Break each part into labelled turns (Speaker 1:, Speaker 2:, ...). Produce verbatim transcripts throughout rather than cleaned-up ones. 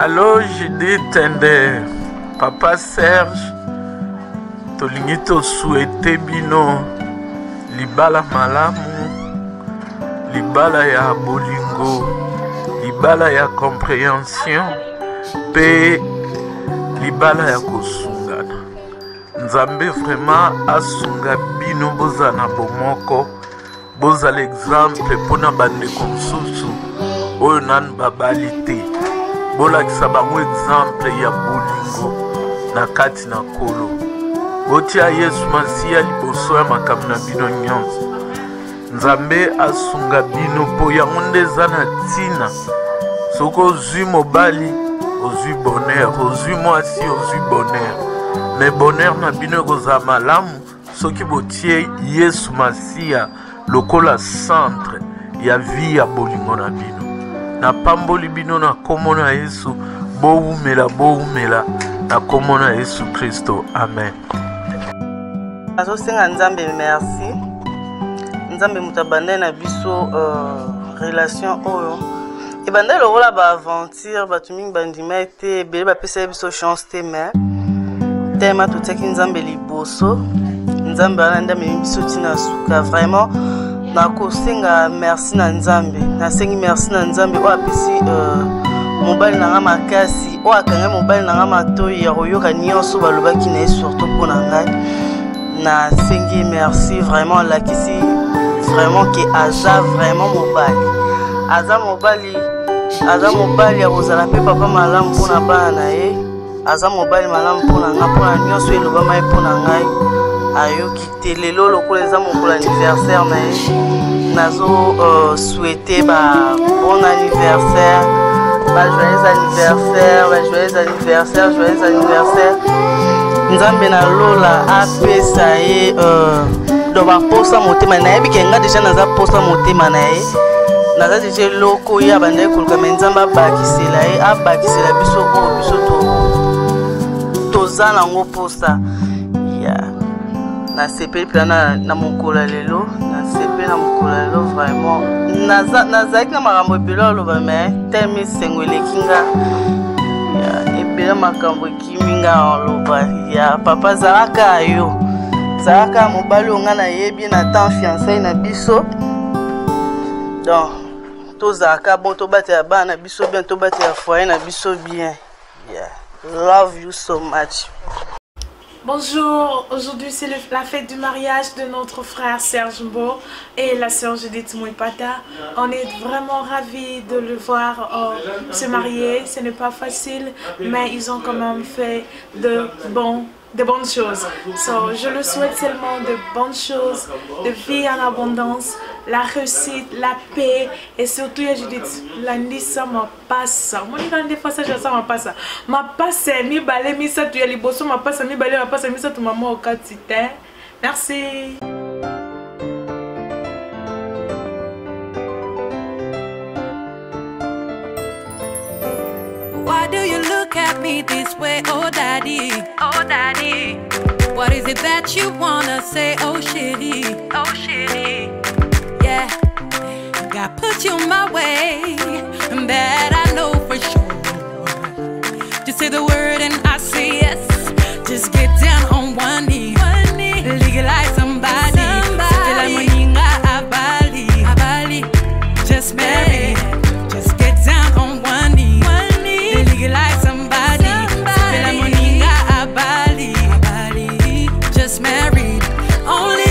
Speaker 1: Allô Judith and Papa Serge, tolingi to souhaiter bino libala malamu, libala ya bolingo, libala ya compréhension, pe libala ya kosungana. Nzambe vraiment asunga bino bozana bomoko, boza l'exemple pona bande konsusu oyo nan babalite. Bola kisabango exemple ya bolingo na kati na kolo. Botia Yesu Masiya liboso ya makambo na bino nyonso. Nzambe asunga bino po yango nde za na ntina. Soki ozwi mobali ozwi bonheur, ozwi mwasi ozwi bonheur. Me bonheur na bino ekozala malamu soki botie Yesu Masiya lokola centre ya vie ya bolingo na bino. Na pamboli bino na kombo na Yesu, boumela boumela na kombo na Yesu Kristo. Amen.
Speaker 2: Azo senga Nzambe merci. Nzambe mutabanda na biso uh, relation oyo. E banda lo rola ba aventure batu mingi bandima ete bele ba pesa biso chance te mais tema tutaki Nzambe liboso. Nzambe alanda me biso tina suka vraiment. Nako senga merci na Nzambe. Na sengi merci na Nzambe o apesi euh mobile na makasi o akanga mobile na matoyi ya royoka nyonso balobaki na surtout pona ngai. Na sengi merci vraiment la kisi vraiment que aja vraiment mobile. Aza mobile aza mobile ya kozala pe papa malamu pona bana e. Aza mobile malamu pona nga pona nyonso eloba mai pona ngai. Ayoki telelo lokola eza mokolo anniversaire na ye. Nazo euh, souhaiter ba bon anniversaire, ba joyeux anniversaire, ba joyeux anniversaire, joyeux anniversaire. Nzambe na lola apesa ye euh do ba posa motema na ye bikenga déjà naza posa motema na ye. Naza déjà loko ya banda kuluka menzamba bakisela ye abakisela biso o biso to tozana ngo posa ya na sepe plana na mokola lelo na sepe na mokola lelo vraiment naza naza na makambo ebelo loba mais tellement sengwele kinga ya ebela makambo kiminga loba ya papa zalaka yo zalaka mobali onga na yebi na temps fiançailles na biso donc to zalaka bon to bate ya bana biso bien to bate ya foyer na biso bien yeah love you so much.
Speaker 3: Bonjour, aujourd'hui c'est la fête du mariage de notre frère Serge et la sœur Judith Mouipata. On est vraiment ravis de le voir oh, se marier. Ce n'est pas facile, mais ils ont quand même fait de, bon, de bonnes choses. So, je le souhaite seulement de bonnes choses, de vie en abondance, la réussite, la paix et surtout Judith, lundi ça m'a passé. Moi je dis fois ça ça m'a passé. M'a passé mi balé mi ça tu es liboso m'a passé mi balé m'a passé mi ça tu maman au quotidien. Merci.
Speaker 4: Why do you look at me this way, oh daddy? Oh daddy. What is it that you wanna say, oh shitty? Oh shitty. Yeah, God put you my way, and that I know for sure. Just say the word and I say yes. Just get down on one knee, one knee. Legalize somebody. Somebody. Just marry. Just get down on one knee, one knee. Legalize somebody. Somebody. Just married. Only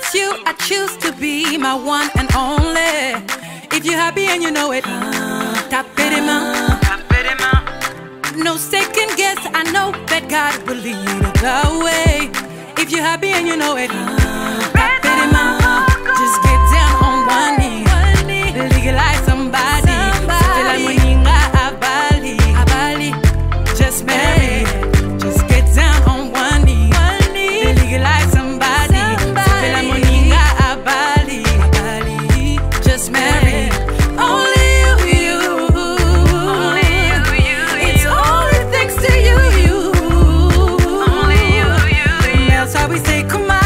Speaker 5: If you're happy and you know it, uh,
Speaker 4: tapez des mains, tapez des mains. No second guess, I know that God will lead the way. If you're happy and you know it, tapez des mains. Just get down on one knee, legalize somebody. C'était la moninga à Bali, à Bali. Just marry, just get down on one knee, legalize somebody. C'était la moninga à Bali, à Bali. Just marry. Only you, you. Only you, you. It's only thanks to you, you. Only you, you. That's how we say, come on.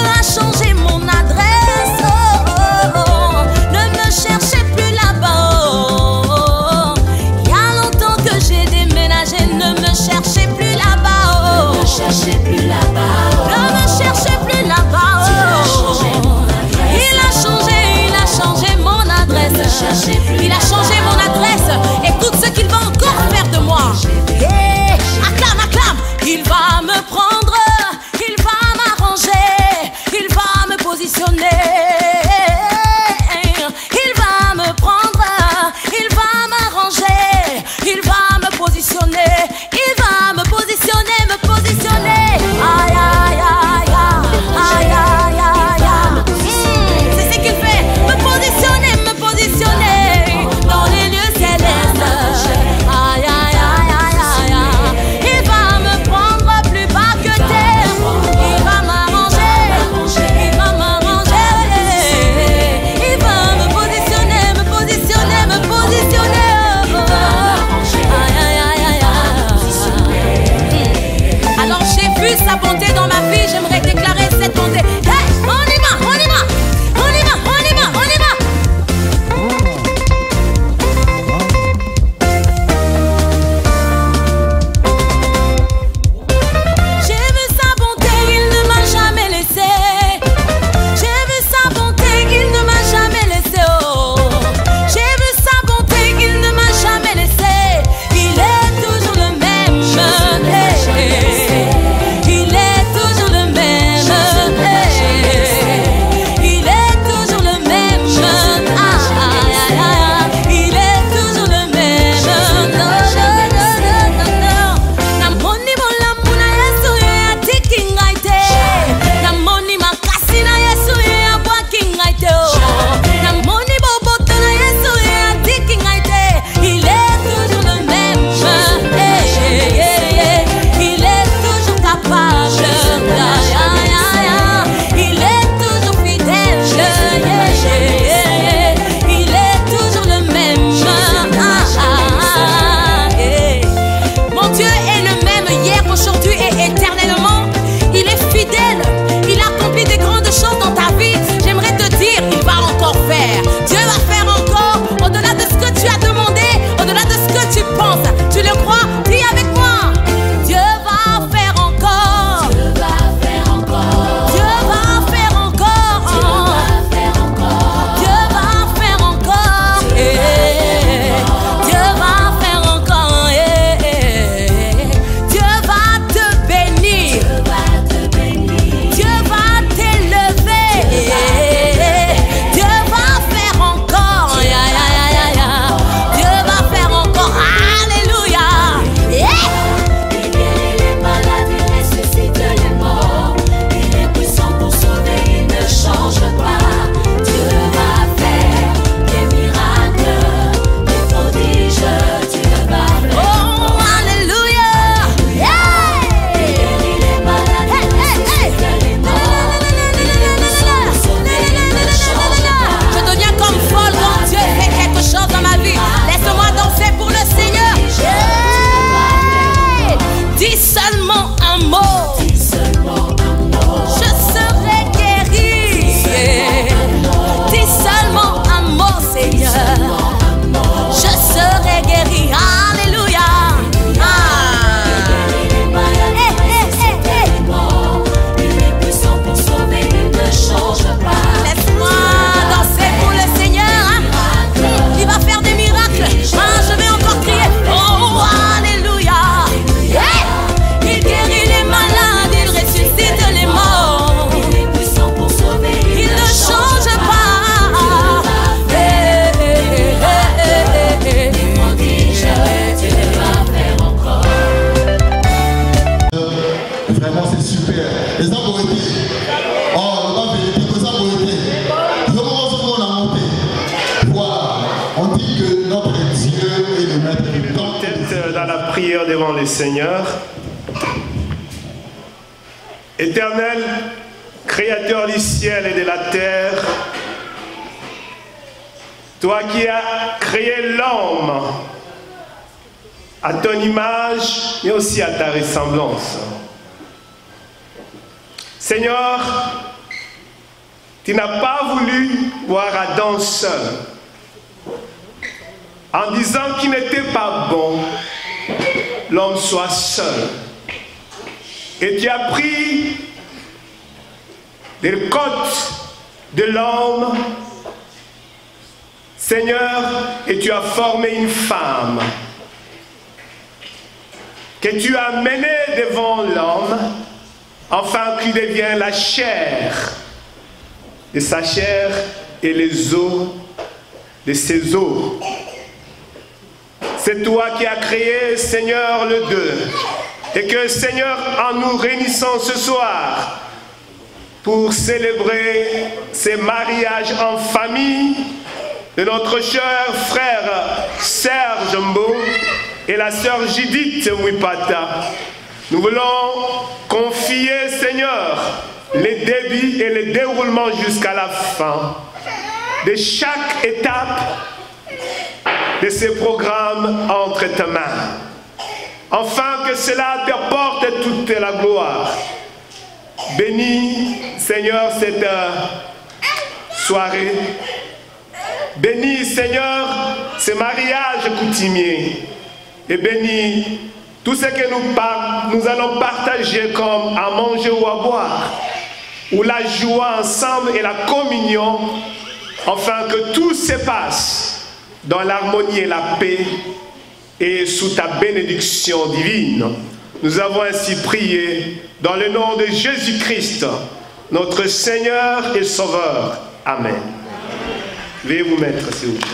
Speaker 5: Changé mon adresse, oh, oh, oh. Ne me cherchez plus là-bas. super. Et ça pour été. Oh, le pas vérité, que ça pour été. Je commence pour la montée. Voilà. On dit que notre Dieu est le maître du temps.
Speaker 6: Peut-être dans la prière devant le Seigneur. Éternel, Créateur du ciel et de la terre, toi qui as créé l'homme à ton image, mais aussi à ta ressemblance. Seigneur, tu n'as pas voulu voir Adam seul, en disant qu'il n'était pas bon l'homme soit seul. Et tu as pris des côtes de l'homme, Seigneur, et tu as formé une femme que tu as menée devant l'homme, afin qu'il devienne la chair de sa chair et les os de ses os. C'est toi qui as créé, Seigneur, le deux. Et que, Seigneur, en nous réunissant ce soir pour célébrer ces mariages en famille de notre cher frère Serge Mbo et la sœur Judith Mwipata, nous voulons confier, Seigneur, les débits et les déroulements jusqu'à la fin de chaque étape de ces programmes entre tes mains, afin que cela t'apporte toute la gloire. Bénis, Seigneur, cette soirée. Bénis, Seigneur, ce mariage coutumier. Et bénis tout ce que nous, nous allons partager comme à manger ou à boire, ou la joie ensemble et la communion, afin que tout se passe dans l'harmonie et la paix et sous ta bénédiction divine. Nous avons ainsi prié dans le nom de Jésus-Christ, notre Seigneur et Sauveur. Amen. Veuillez vous mettre, s'il vous plaît.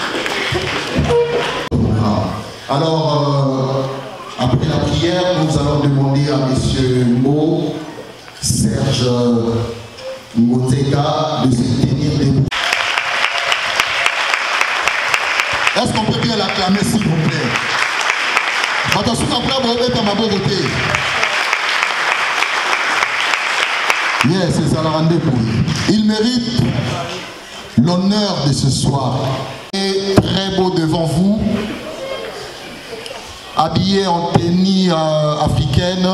Speaker 5: Alors, euh, après la prière, nous allons demander à M. Mo, Serge Ngoteka, de se tenir debout. Est-ce qu'on peut bien l'acclamer, s'il vous plaît? Attention, on peut mettre à ma beauté. Yes, c'est ça la rendez-vous. Il mérite l'honneur de ce soir. Et très beau devant vous, habillé en tenue euh, africaine.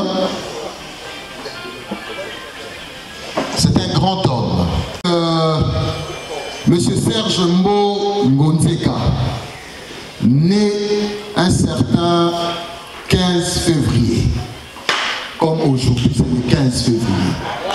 Speaker 5: C'est un grand homme. Euh, Monsieur Serge Mbo Ngonzeka, né un certain quinze février, comme aujourd'hui, c'est le quinze février.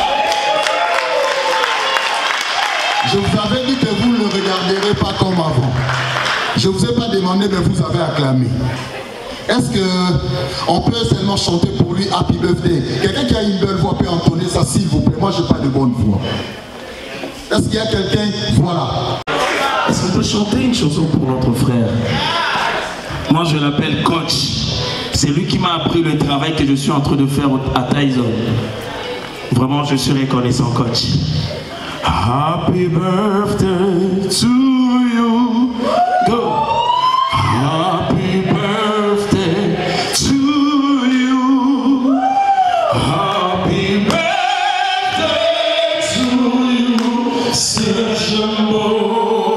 Speaker 5: Je vous avais dit que vous ne le regarderez pas comme avant. Je ne vous ai pas demandé, mais vous avez acclamé. Est-ce qu'on peut seulement chanter pour lui Happy Birthday? Quelqu'un qui a une belle voix peut entonner ça, s'il vous plaît. Moi, je n'ai pas de bonne voix. Est-ce qu'il y a quelqu'un? Voilà.
Speaker 7: Est-ce qu'on peut chanter une chanson pour notre frère? Moi, je l'appelle Coach. C'est lui qui m'a appris le travail que je suis en train de faire à Tyson. Vraiment, je suis reconnaissant, Coach. Happy birthday to you. Go. Happy birthday to you. Happy birthday to you. Serge Mbo.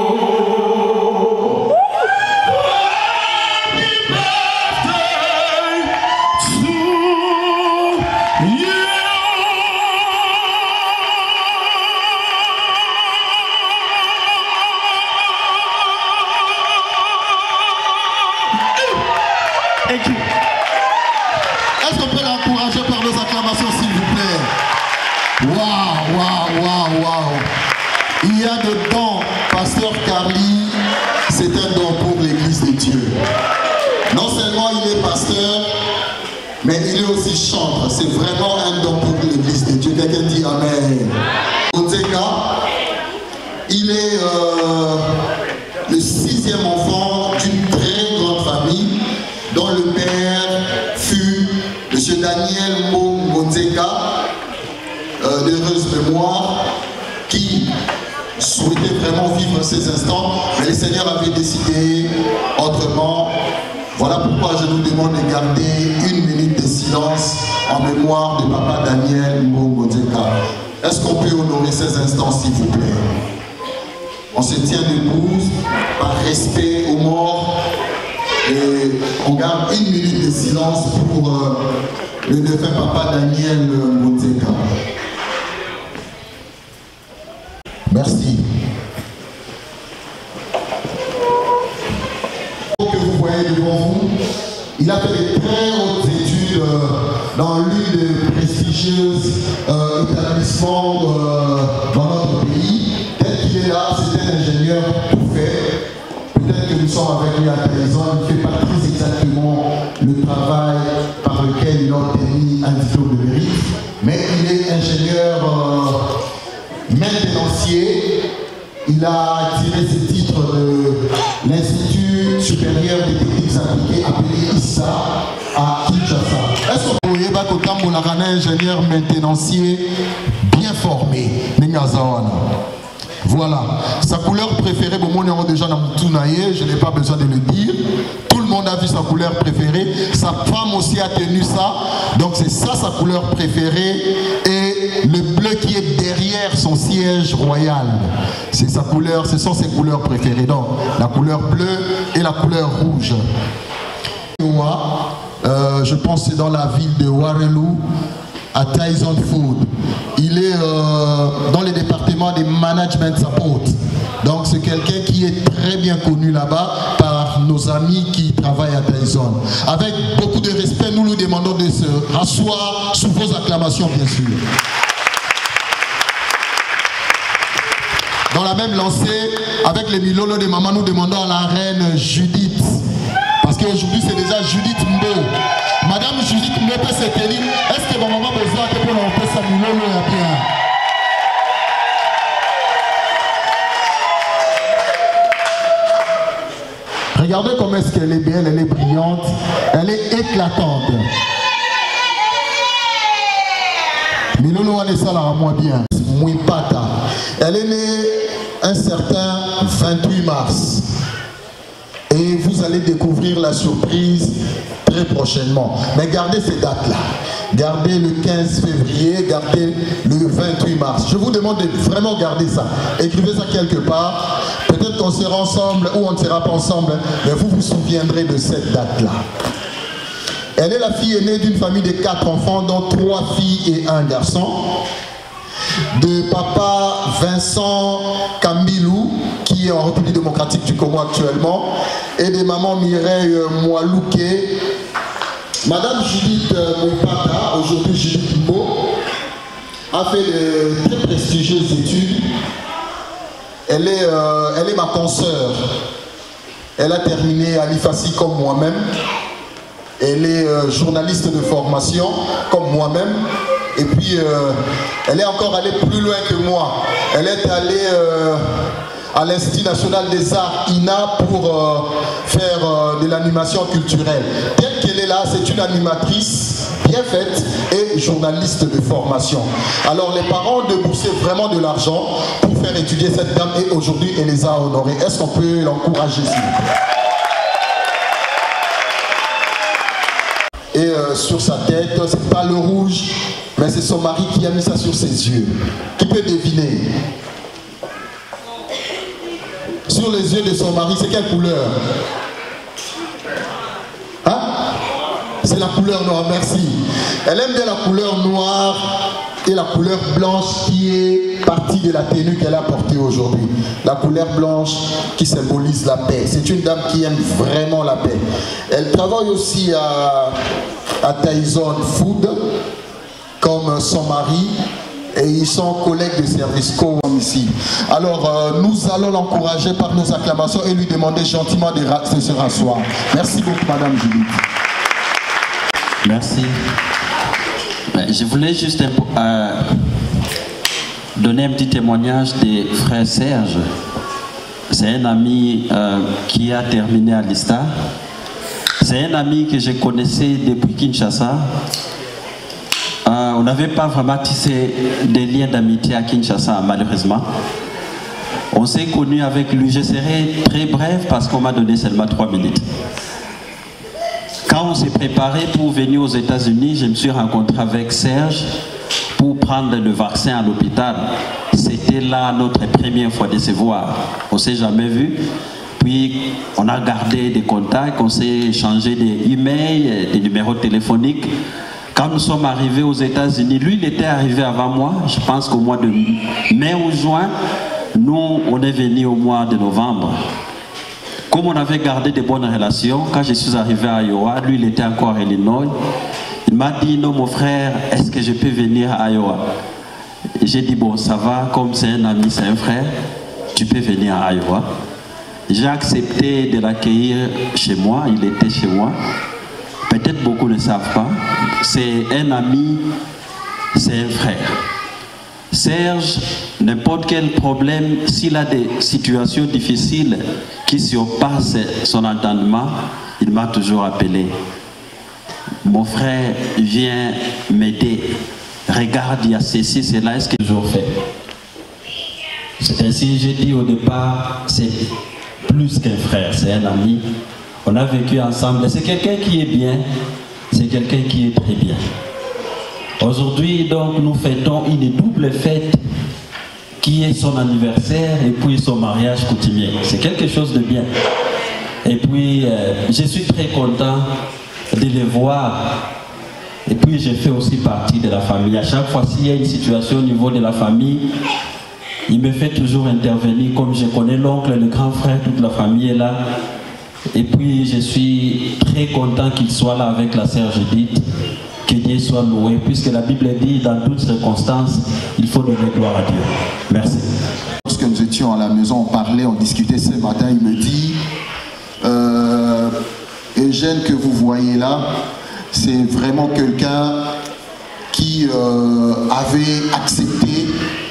Speaker 5: Est-ce qu'on peut l'encourager par nos acclamations, s'il vous plaît? Waouh, waouh, waouh, waouh. Il y a de dons, Pasteur Carly, c'est un don pour l'Église de Dieu. Non seulement il est pasteur, mais il est aussi chanteur. C'est vraiment un don pour l'Église de Dieu. Quelqu'un dit Amen. Ngonzeka, il est euh, le sixième enfant d'une très grande famille, dont le père fut M. Daniel Mo Ngonzeka, euh, d'heureuse mémoire qui souhaitait vraiment vivre ces instants, mais le Seigneur avait décidé autrement. Voilà pourquoi je nous demande de garder une minute de silence en mémoire de Papa Daniel Mbongo-Djeka. Est-ce qu'on peut honorer ces instants, s'il vous plaît? On se tient debout par respect aux morts et on garde une minute de silence pour euh, le défunt Papa Daniel Mbongo-Djeka. Merci. Que vous voyez devant vous, il a fait de très hautes études euh, dans l'une des prestigieuses euh, établissements euh, dans notre pays. Tel qu'il est là, c'est un ingénieur tout fait. Peut-être que nous sommes avec lui à Taïzon, il ne fait pas très exactement le travail par lequel il a obtenu un diplôme de mérite, mais il est ingénieur euh, maintenancier. Il a tiré ses titres de l'Institut supérieur des techniques appliquées appelé I S A à Kinshasa. Est-ce que vous voyez un ingénieur maintenancier bien formé? Voilà. Sa couleur préférée, bon, moi, déjà dans je n'ai pas besoin de le dire. Tout le monde a vu sa couleur préférée. Sa femme aussi a tenu ça. Donc c'est ça sa couleur préférée. Et le bleu qui est derrière son siège royal, c'est sa couleur, ce sont ses couleurs préférées. Donc la couleur bleue et la couleur rouge. Euh, je pense que c'est dans la ville de Warelou, à Tyson Food. Il est euh, dans le département des management support. Donc c'est quelqu'un qui est très bien connu là-bas par nos amis qui travaillent à Tyson. Avec beaucoup de respect, nous lui demandons de se rasseoir sous vos acclamations, bien sûr. Dans la même lancée, avec les Milolo de maman, nous demandons à la reine Judith. Parce qu'aujourd'hui, c'est déjà Judith Mbo. Madame Judith Mbo peut se tenir. Est-ce que ma maman a besoin de prendre un peu sa Milolo et bien? Regardez comment est-ce qu'elle est belle, elle est brillante, elle est éclatante. Milolo, on est ça là à moi bien. Mouipata. Elle est née un certain vingt-huit mars. Et vous allez découvrir la surprise très prochainement. Mais gardez ces dates-là. Gardez le quinze février, gardez le vingt-huit mars. Je vous demande de vraiment garder ça. Écrivez ça quelque part. Peut-être qu'on sera ensemble ou on ne sera pas ensemble, mais vous vous souviendrez de cette date-là. Elle est la fille aînée d'une famille de quatre enfants, dont trois filles et un garçon. De papa Vincent Kambilou, qui est en République démocratique du Congo actuellement, et de maman Mireille Moualouké. Madame Judith Moupata, aujourd'hui Judith Mbo, a fait de très prestigieuses études. Elle est, euh, elle est ma consoeur. Elle a terminé à l'I F A C I comme moi-même. Elle est euh, journaliste de formation comme moi-même. Et puis, euh, elle est encore allée plus loin que moi. Elle est allée euh, à l'Institut national des arts, I N A, pour euh, faire euh, de l'animation culturelle. Telle qu'elle est là, c'est une animatrice bien faite et journaliste de formation. Alors, les parents ont déboursé vraiment de l'argent pour faire étudier cette dame et aujourd'hui, elle les a honorés. Est-ce qu'on peut l'encourager, s'il vous plaît? Et euh, sur sa tête, c'est pas le rouge, mais c'est son mari qui a mis ça sur ses yeux. Qui peut deviner? Sur les yeux de son mari, c'est quelle couleur? Hein? C'est la couleur noire, merci. Elle aime bien la couleur noire et la couleur blanche qui est partie de la tenue qu'elle a portée aujourd'hui. La couleur blanche qui symbolise la paix. C'est une dame qui aime vraiment la paix. Elle travaille aussi à, à Tyson Food, comme son mari, et ils sont collègues de service comme ici. Alors, euh, nous allons l'encourager par nos acclamations et lui demander gentiment de, de se rasseoir. Merci beaucoup, Madame Judith.
Speaker 8: Merci. Je voulais juste euh, donner un petit témoignage des frères Serge. C'est un ami euh, qui a terminé à l'I S T A. C'est un ami que je connaissais depuis Kinshasa. Euh, on n'avait pas vraiment tissé des liens d'amitié à Kinshasa, malheureusement. On s'est connus avec lui, je serai très bref parce qu'on m'a donné seulement trois minutes. Quand on s'est préparé pour venir aux États-Unis, je me suis rencontré avec Serge pour prendre le vaccin à l'hôpital. C'était là notre première fois de se voir. On ne s'est jamais vu. Puis on a gardé des contacts, on s'est échangé des emails, des numéros téléphoniques. Quand nous sommes arrivés aux États-Unis, lui il était arrivé avant moi, je pense qu'au mois de mai ou juin, nous on est venus au mois de novembre. Comme on avait gardé de bonnes relations, quand je suis arrivé à Iowa, lui il était encore à Illinois, il m'a dit non mon frère, est-ce que je peux venir à Iowa? J'ai dit bon ça va, comme c'est un ami, c'est un frère, tu peux venir à Iowa. J'ai accepté de l'accueillir chez moi, il était chez moi. Peut-être beaucoup ne savent pas, c'est un ami, c'est un frère. Serge, n'importe quel problème, s'il a des situations difficiles qui surpassent son entendement, il m'a toujours appelé. Mon frère vient m'aider. Regarde, il y a ceci, cela, est-ce qu'il a toujours fait? C'est ainsi, j'ai dit au départ, c'est plus qu'un frère, c'est un ami. On a vécu ensemble. C'est quelqu'un qui est bien, c'est quelqu'un qui est très bien. Aujourd'hui, donc, nous fêtons une double fête qui est son anniversaire et puis son mariage coutumier. C'est quelque chose de bien. Et puis, euh, je suis très content de les voir. Et puis, je fais aussi partie de la famille. À chaque fois, s'il y a une situation au niveau de la famille, il me fait toujours intervenir. Comme je connais l'oncle, le grand frère, toute la famille est là. Et puis, je suis très content qu'il soit là avec la sœur Judith. Que Dieu soit loué, puisque la Bible dit, dans toutes circonstances, il faut donner gloire à Dieu. Merci.
Speaker 5: Lorsque nous étions à la maison, on parlait, on discutait ce matin, il me dit, euh, Eugène que vous voyez là, c'est vraiment quelqu'un qui euh, avait accepté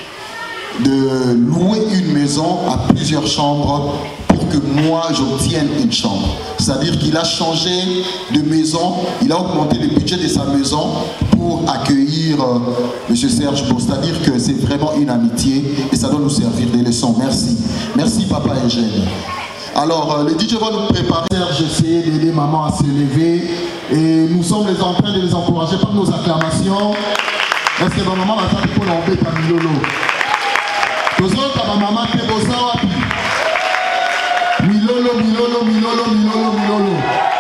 Speaker 5: de louer une maison à plusieurs chambres pour que moi j'obtienne une chambre. C'est-à-dire qu'il a changé de maison, il a augmenté le budget de sa maison pour accueillir euh, M. Serge Beau. C'est-à-dire que c'est vraiment une amitié et ça doit nous servir des leçons. Merci. Merci Papa Eugène. Alors euh, le D J va nous préparer. Serge, essayer d'aider maman à se lever et nous sommes les en train de les encourager par nos acclamations. Est-ce que ma maman va faire pour l'embêter à Milolo? Maman te bosa wapi? Milolo, milolo, milolo, milolo, milolo.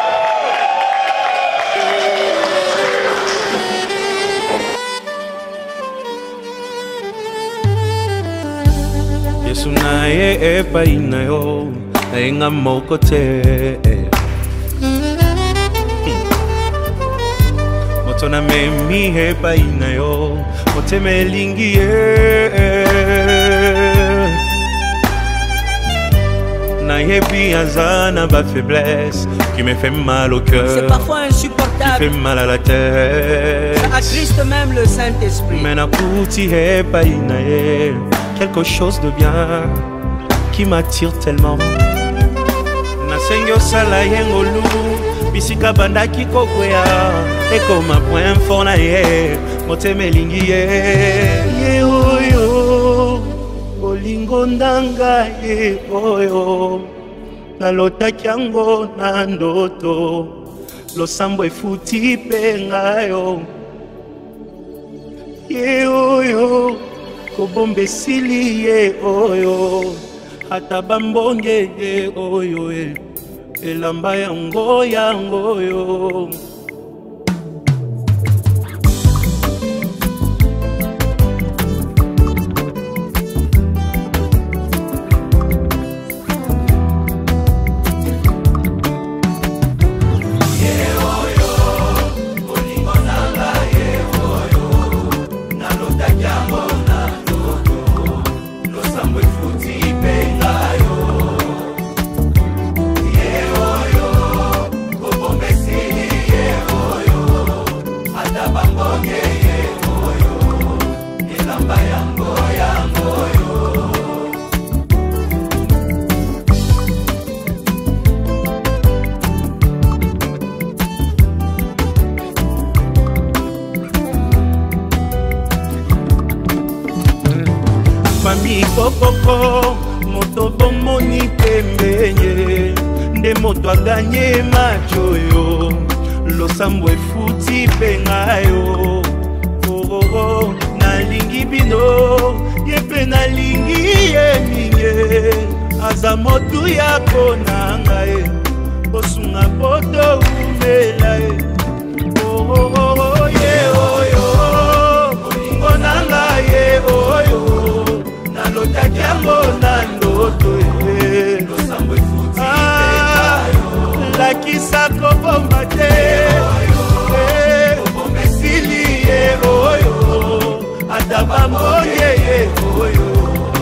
Speaker 9: Yesu naye epai na yo enga moko te. Moto na memi epai na yo moteme lingi ye. Ma faiblesse qui me fait mal au cœur.
Speaker 10: C'est parfois insupportable.
Speaker 9: Qui fait mal à la tête.
Speaker 10: Ça attriste même le Saint-Esprit.
Speaker 9: Quelque chose de bien qui m'attire tellement. Nasengo sala yengolu bisika banda kikokwea eko ma point fort na ye moteme lingi ye ye oyo olingo ndanga ye oyo nalotaki yango na ndoto losambo efuti mpe ngayo ye oyo kobomba esili ye oyo ata bambonge ye oyo elamba yango yango yo.
Speaker 11: Yeah.
Speaker 9: mami kokoko moto bomoni pembenye nde moto aganye macho yo losambo efuti penga yo oh, oh, oh. Nalingi bino yepe nalingi ye minge aza motu ya konanga e osunga poto umela e oh, oh, oh, oh, yeah, oh, yo olingonanga ye oh, yo nalotaki yango na ndoto e ah, lakisa kobomba te obomesili ye oh, yo ataba moye ye oh, yo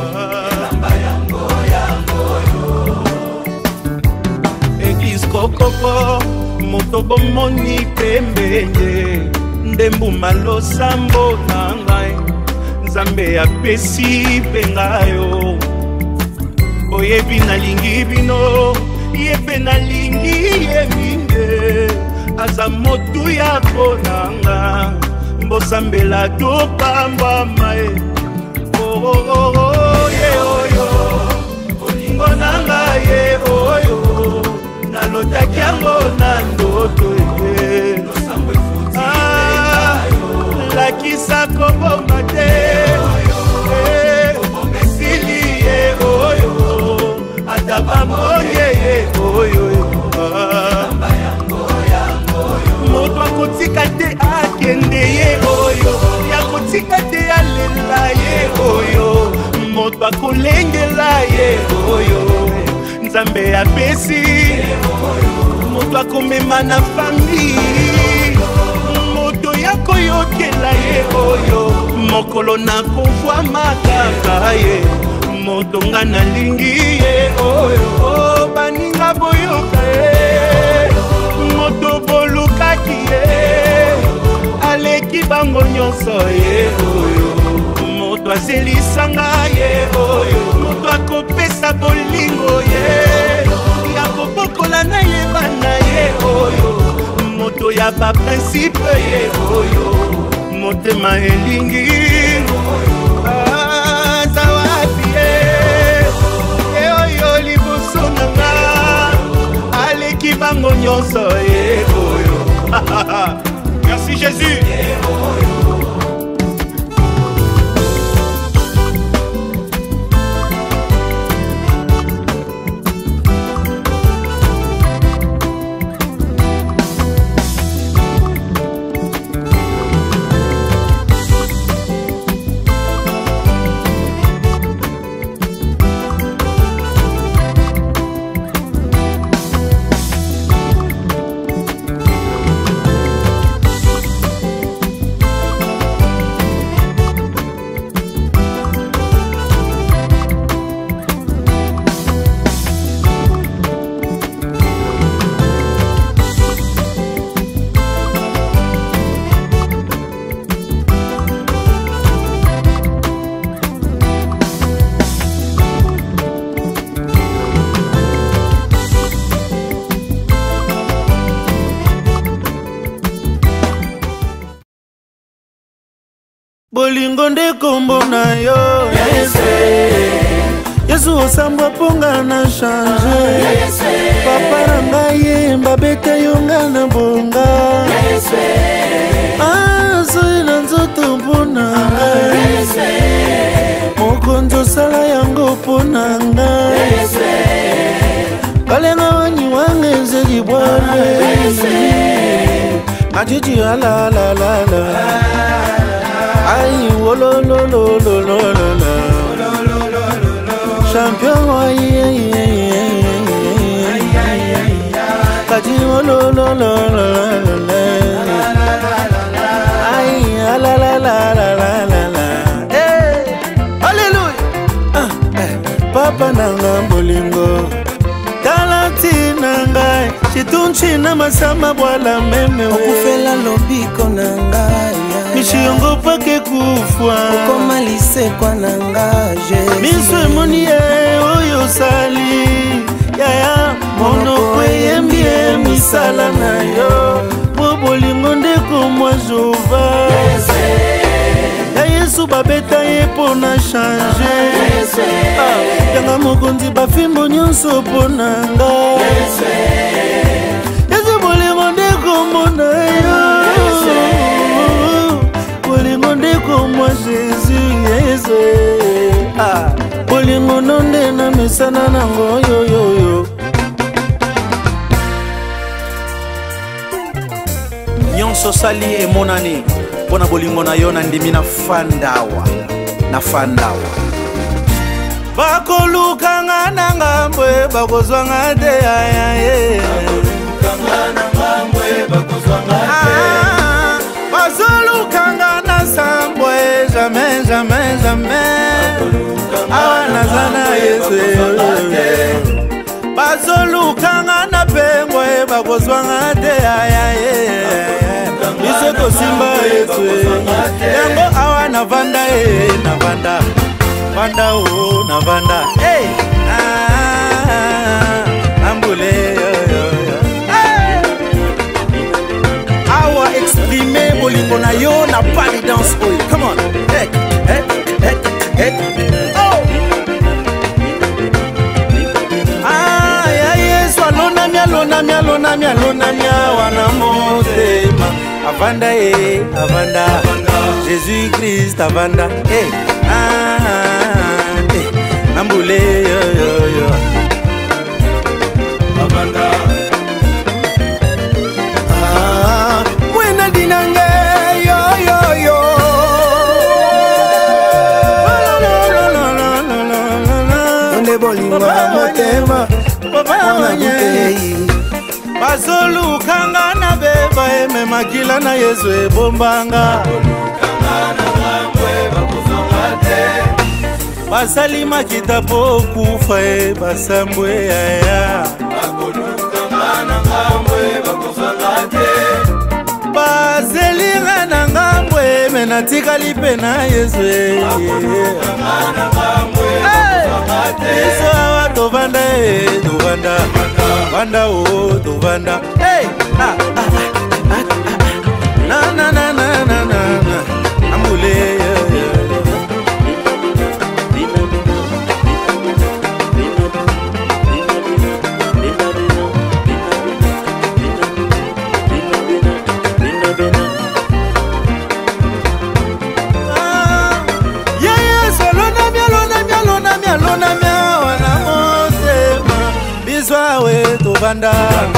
Speaker 9: kokoko moto bomoni pembenye ndembuma losambo na ngai nzambe apesi penga yo oyebi nalingi bino yepe nalingi ye minge aza motu ya konanga mbosambela topambwama e oh, oh, oh, oh, ye oyo olingo nanga ye oyo nalotaki yango na ndoto e ah, lakisa kobomba te obomesili ye oyo ataba moye ye oyo moto akotika te akende ye oyo yakotika te alela ye oyo moto akolengela ye oyo nzambe apesi moto akomema na fami moto ya koyokela ye oyo mokolo na kovwa makaka ye moto nga nalingi ye oyo baninga boyoka ye moto bolukaki ye aleki bango nyonso ye oyo moto azelisanga ye oyo moto akopesa bolingo ye yakobokola na ye bana ye oyo moto ya baprincipe ye oyo motema elingi aza wapi ye oyo liboso nanga aleki bango nyonso ye oyo merci Jésus.
Speaker 11: bolingo nde kombo na yo Yesu osambwa ponga na change papa na ngai mbabete yonga na bonga azoi na nzoto mpona mokonzi osala yango mpona ngai kalenga wanyi wange ezeli bwane ajiji alalalala aïe, oh lo lo lo lo lo lo lo champion, aïe, aïe, aïe, aïe, kaji, oh lo lo lo lo lo lo aïe, ah la la la la la la la hey, alléluia ah, eh, papa nanga bolingo talati nanga chitunchi na masama bwala meme
Speaker 12: okufela lobiko nanga
Speaker 11: Mishiongo pake kufwa
Speaker 12: okoma lisekwa nanga
Speaker 11: miso emoni ye oyo sali yaya mono kweye mbie misala na yo po bolingo ndeko mwa jova ya Yesu mosusu babeta ye mpo na change. Yanga mokonzi bafimbo nyonso mpo na nga. Yesu bolingo nde komona yo, bolingo nde komwa Jésus. Yesu bolingo nonde na mesana nango yoyoyo. Nyonso sali e monani pona bolingo na yo na ndimi na fandawa na fandawa. Bakolukanga na ngambwe bakozwanga te ayaye. Bakolukanga na ngambwe bakozwanga te. Bazolukanga na sambwe jamais jamais jamais. Awana zana Yesu. Bazolukanga na pengwe bakozwanga te ayaye. Biso to simba Yesu. Yango awana vanda e na vanda. Vanda o na vanda. Hey! Ah, ambule yo yo yo. Hey! Awa exprimer bolingo na yo na pali dance boy. Come on. Hey, hey, hey, hey. Oh! Ah, yeah, yes, alona mi alona mi alona mi alona mi wana motema. Avanda eh, avanda. Jésus Christ avanda. Hey! Ah, eh, ambule yo yo yo. Avanda. Ah, mwena dinange yo yo yo. La la la la la la la la. Onde bolingo motema. Papa nye. Bazolu kanga na beba eme makila na Yesu ebombanga. Basali makita po kufa e basambwe aya. Bazelinga na ngambwe menatika lipe na Yesu. Yesu awa tovanda e tovanda. Vanda o tovanda. Hey! Ah, ah, ah, ah, ah. Na na na na na na. Ambule yeah, yeah. Banda.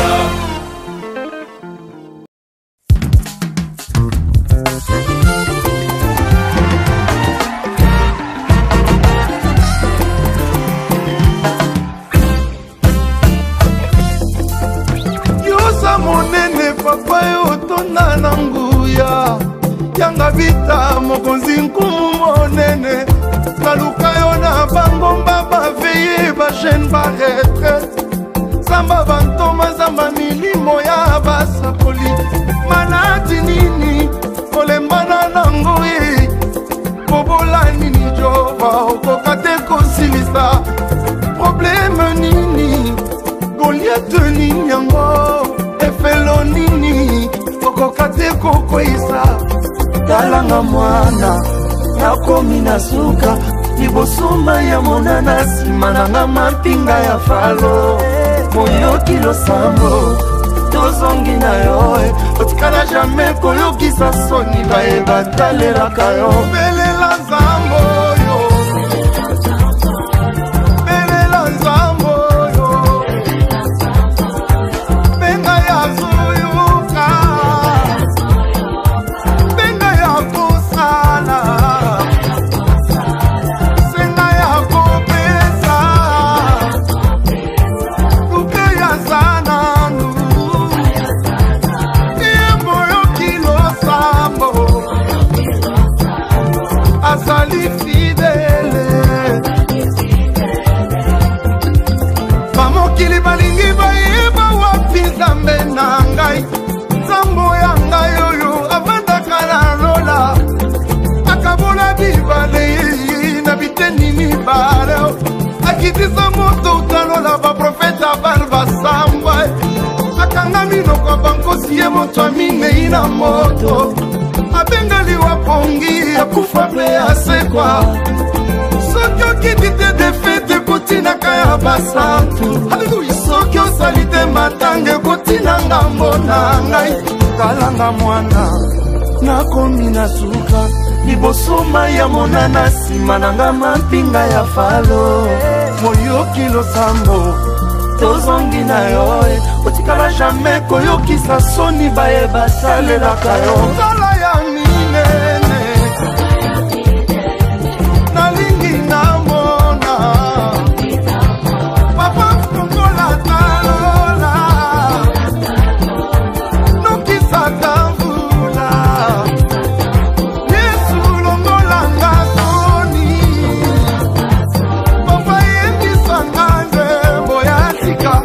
Speaker 13: Yosa monene papa otona na nguya yanga vita mokonzi nkumu monene naluka yo na bangomba baveye bashene baretraite. Zamba bantoma zamba milimo ya basakoli manati nini kolembana nango ye bobola nini jova okoka te kosilisa probleme nini goliate nini yango efelo nini okoka te kokwisa talanga mwana nakomi na suka libosoma ya monana nsima nanga mapinga ya falo moyoki losambo tozongi na yo otikala jamai koyokisa soni bayeba talelaka yo belela nzambo yo belela nzambo yo benga ya zoyoka benga ya kosala senga ya kopesa sananu moyoki losambo azali fidele bamokili balingi bayeba wapi nzambe na ngai nzambo ya ngai oyo avandaka na lola akabola bibale na biteni mibale akitisa moto utalola baprofeta bal basambwa akanga minoko bankosi ye moto aminei na moto abengali wapongi akufa mpe asekwa soki okiti te defete kotinaka ya basantu soki osali te matanga ekotina ngambo na ngai talanga mwana nakomi na suka liboso mai ya monana nsima na nga mampinga ya falo moyoki losambo tozongi na yo otikala jamai koyokisa soni baye basalelaka yo nzala ya minene nalingi namona papa fungola talola nokisaka mvula yesu longolanga soni papa yembisanga nzembo ya tika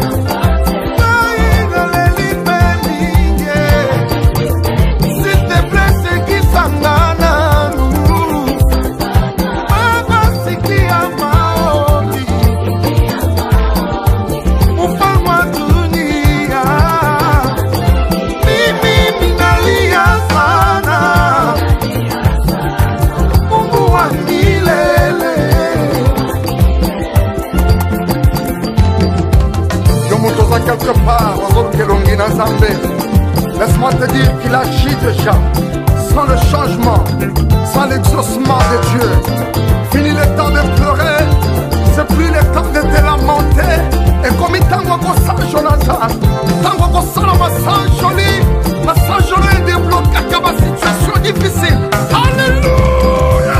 Speaker 13: quelque part, laisse-moi te dire qu'il agit déjà. Sans le changement, sans l'exaucement de Dieu. Fini le temps de pleurer, c'est plus le temps de te lamenter. Et comme il tango kosa Jonathan, tango kosa la massa jolie, massa jolie débloque ma situation difficile. Alléluia.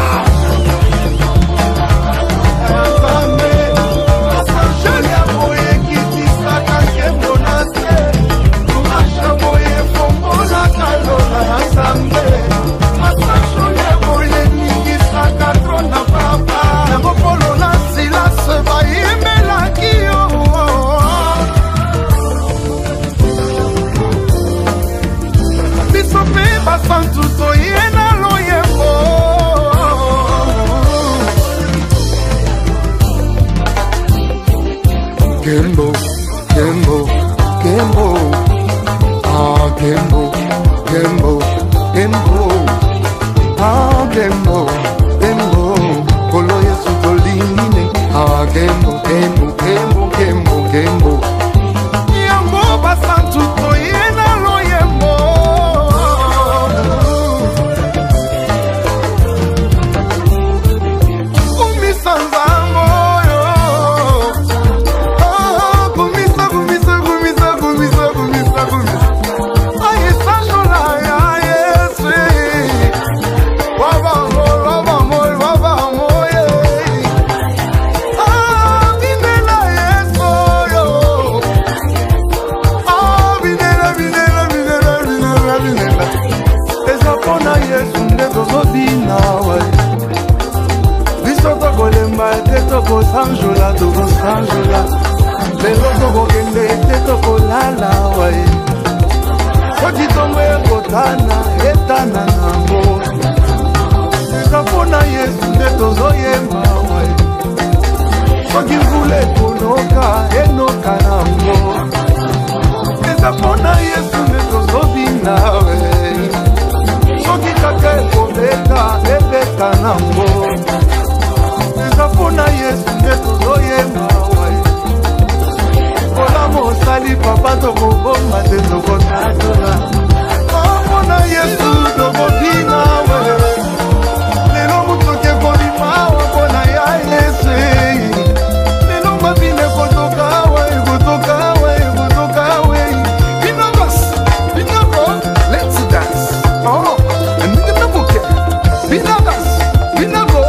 Speaker 13: Gembo, Gembo, Gembo, ah Gembo, Gembo, Gembo, ah Gembo, Gembo, Kolo Yesu Toline, ah Gembo, Gembo, Gembo, Gembo, Gembo, Yambo basantu toyena lo yembo, Umi sanzango. Toko sanjola, toko sanjola, lelo toko kende, toko lala wai. Soki tongo ekotana, etana nango. Kapona Yesu nde tozoyemba wai. Soki mvula ekonoka, enoka nango. Kapona Yesu nde tozobina wai. Soki kaka ekobeta, ebeta nango. Kapona Yesu nde tozoyemba wai. Kola mosali papa tokobomba te tokosatola. Kapona Yesu tokobina wai. Lelo mutoke kolima wapona ya Yesu. Lelo mabine kotoka wai, kotoka wai, kotoka wai. Binabas, binabo, let's dance. Oh, and binabuke, binabas, binabo.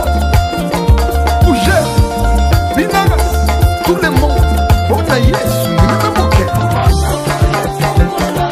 Speaker 13: Tout le monde, on a Yesu, il me bouquet.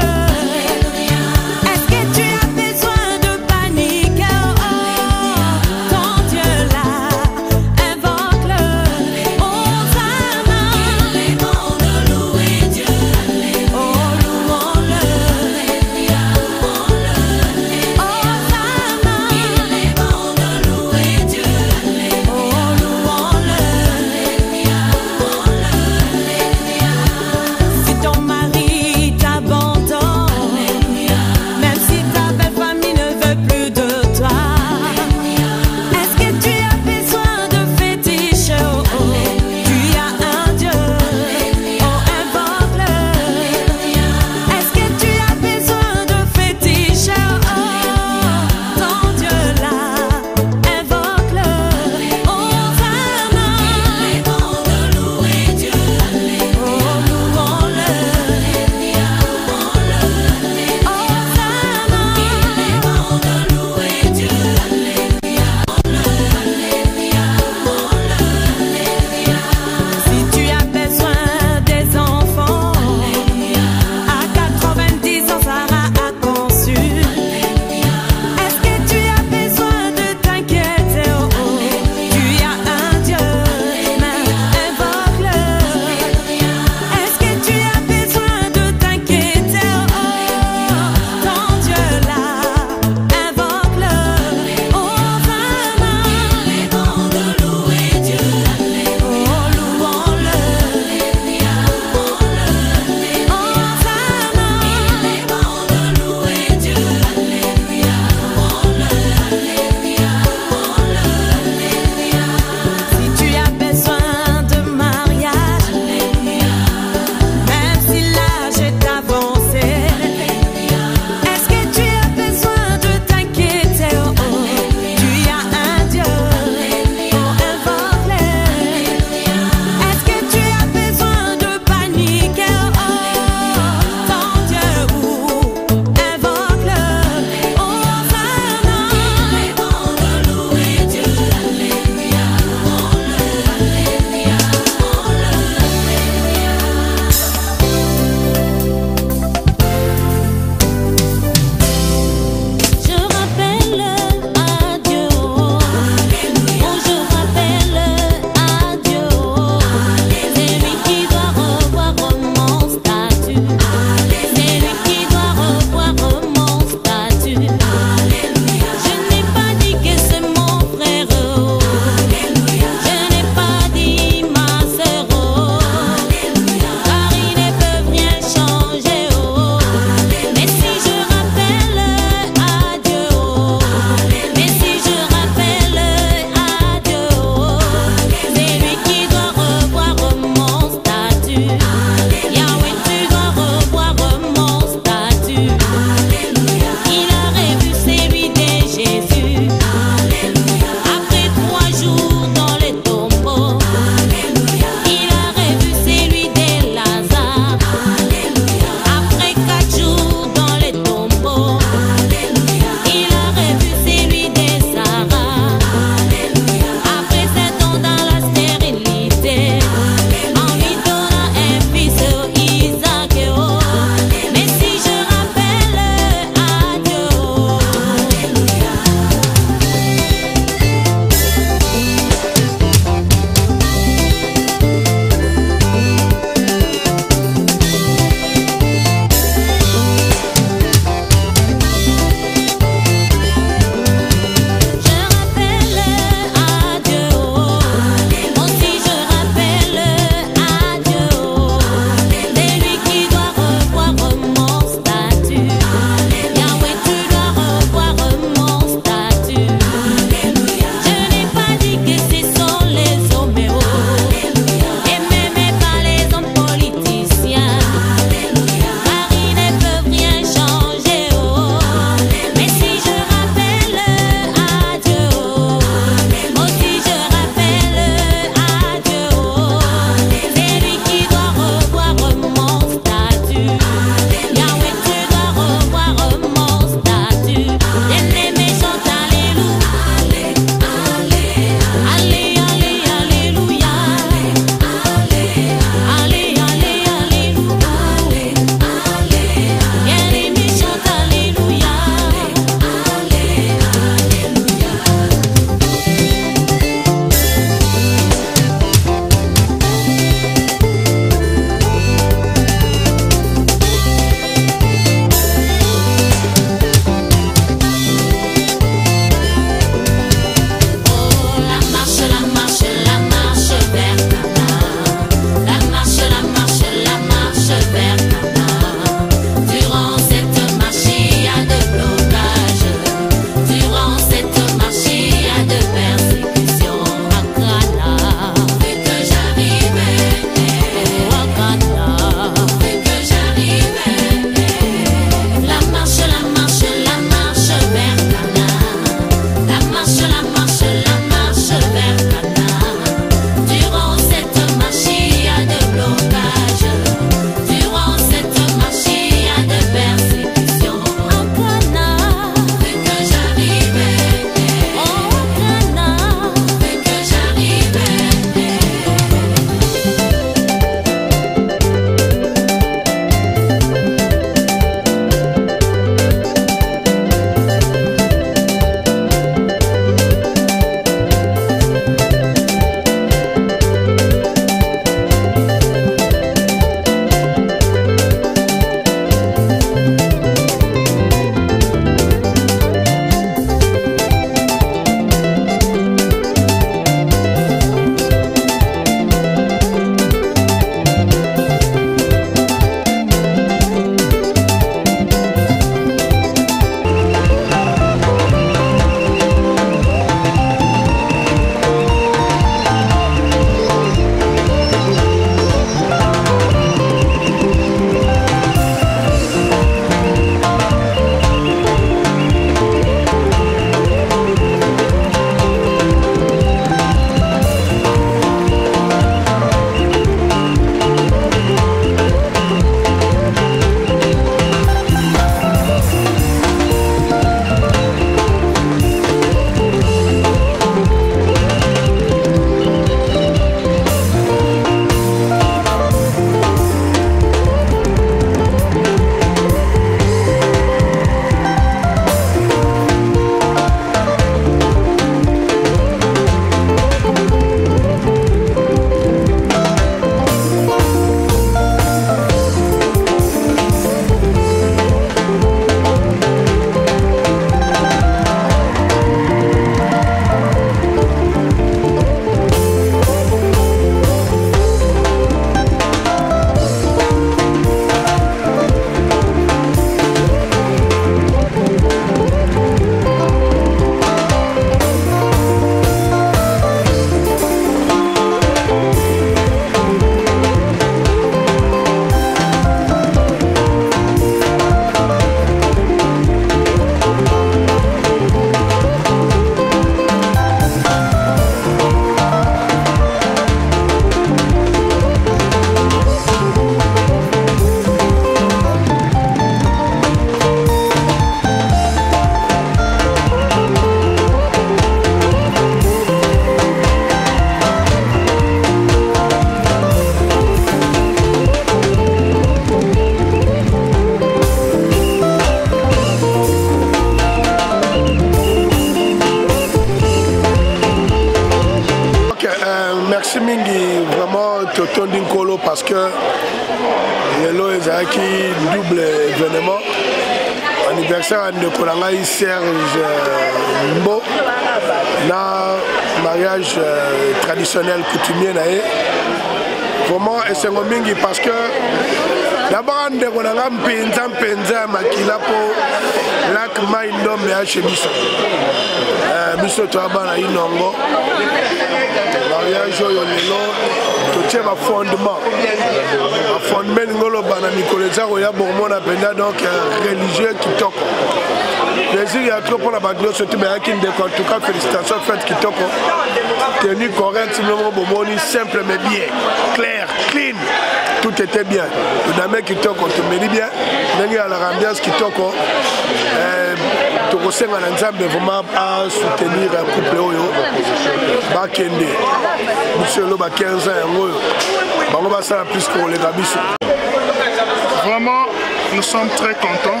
Speaker 14: merci mingi vraiment totondi nkolo parce que lelo ezalaki double événement anniversaire de Konangai Serge Mbo na mariage euh, traditionnel coutumier nae vraiment esengo mingi parce que d'abord on a un penza penza makila po lac maindo me ache biso euh biso to abana inongo mariage yo lelo to tcheba fondement a fondement ngolo bana nikoleza ko ya bon na penza donc religieux kitoko plaisir ya trop pour la bagno surtout bien qui de en tout cas félicitations faites kitoko tenu correct simplement bomoni simple mais bien clair clean tout était bien le dame kitoko te meni bien ndenge à la ambiance kitoko euh to kosenga na nzambe vraiment à soutenir un couple oyo bakende monsieur lo ba quinze ans ngoyo bango ba ça plus que les gabiso.
Speaker 15: Vraiment nous sommes très contents.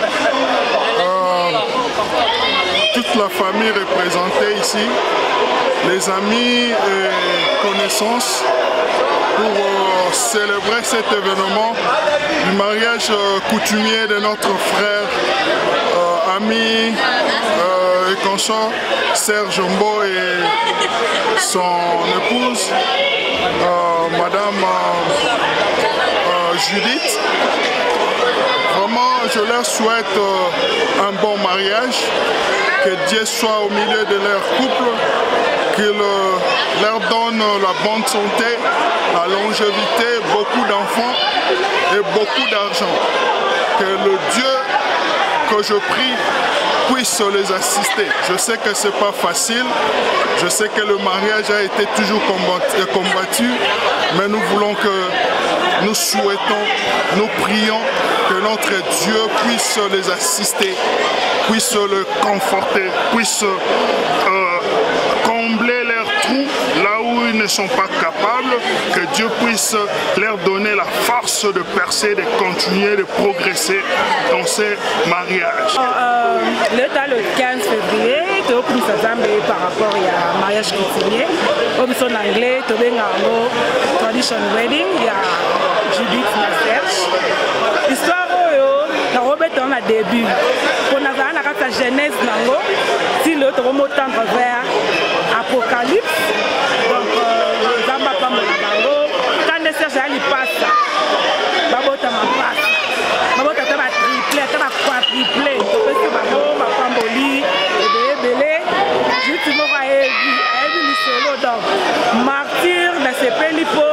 Speaker 15: Toute la famille représentée ici, les amis et connaissances pour euh, célébrer cet événement du mariage euh, coutumier de notre frère, euh, ami euh, et consort Serge Mbo et son épouse, euh, Madame euh, Judith. Vraiment, je leur souhaite euh, un bon mariage, que Dieu soit au milieu de leur couple, qu'il euh, leur donne la bonne santé, la longévité, beaucoup d'enfants et beaucoup d'argent. Que le Dieu que je prie puisse les assister. Je sais que ce n'est pas facile, je sais que le mariage a été toujours combattu, mais nous voulons que nous souhaitons, nous prions que notre Dieu puisse les assister, puisse les conforter, puisse euh, combler leurs trous là où ils ne sont pas capables, que Dieu puisse leur donner la force de percer, de continuer, de progresser dans ces mariages.
Speaker 16: Euh, le quinze février, tu as par rapport à mariage coutumier, comme son anglais, tu as tradition wedding, il y a Judith et Serge. Histoire dans le début, on a la genèse nango, si le tomo tendre vers Apocalypse, donc Zamba Pambola Bango, quand les Serge Ali passe, Babota ma passe, Babota taba triplé, taba quadruplé, parce que Babo, ma Pamboli, et Belé, juste moi à Evi, à Evi solo, donc martyr, la Sepelipo.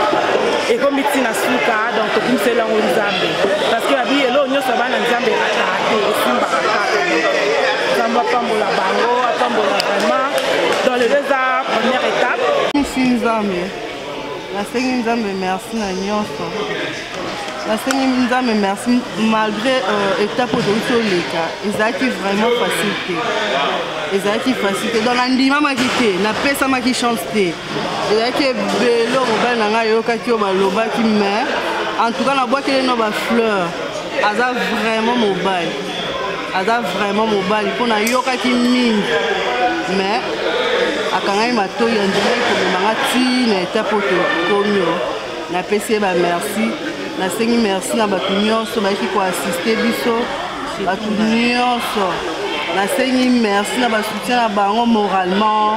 Speaker 16: Et comme il tient à souka, donc tout c'est là où ils ont parce que la vie est là, nous sommes en Zambie raté, et Simba raté. Zamba Pambola Bango, Pambola vraiment dans les deux arts, première étape.
Speaker 2: Merci Zambie, la Seigneur Zambie merci na nyonso. La Seigneur Zambie merci malgré l'étape où nous sommes les cas, ils ont vraiment facilité. Ils ont facilité dans l'andima makité, na pesa maki chanceté. Il y a que Bello Robin Nanga Yoka qui a loba qui met. En tout cas, la boîte qui est dans la fleur, elle a vraiment mobile. Elle a vraiment mobile. Il y a Yoka qui mine. Mais, à quand il m'a tout, il y a un délai pour le mangati, il y a une étape pour le commun. La P C, merci. La Seigneur, merci. La Batunion, qui a assisté, Bisso. La Batunion, la Seigneur, merci. La soutien moralement.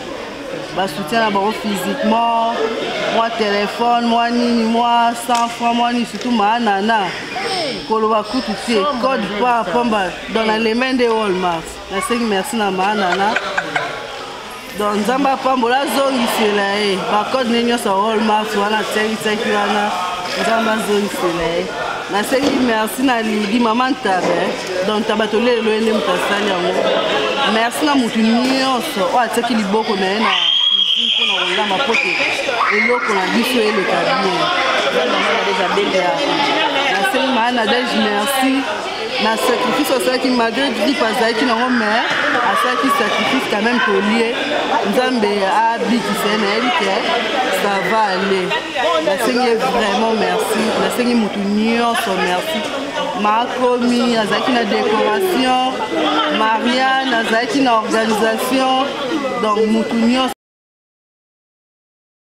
Speaker 2: Je soutiens physiquement, moi téléphone, moi ni moi cent francs, moi ni surtout ma nana. Koloba Koutouté, code pas pomba dans les mains de Walmart. La Seigneur merci na ma nana. Dans Zamba Pambola zone ici là, par code n'enyo sa Walmart, voilà teli teli wana. Zamba zone ici là. La Seigneur merci na Lidi maman tabe, dans tabatolé le ene mutasali yango. Merci na mutu nyonso, o ataki liboko na ena. Ma pote et l'eau qu'on a dit sur le cabinet. La Seigneur merci. Na sacrifice au sein qui malgré dit pas ça qui n'ont mère à ça qui sacrifice quand même pour lier. Nzambe a dit qui c'est mais ça va aller. La Seigneur vraiment merci. La Seigneur moutounion son merci. Ma commis, Azaki na décoration, Marianne, Azaki na organisation, donc moutounion.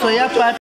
Speaker 2: toya pa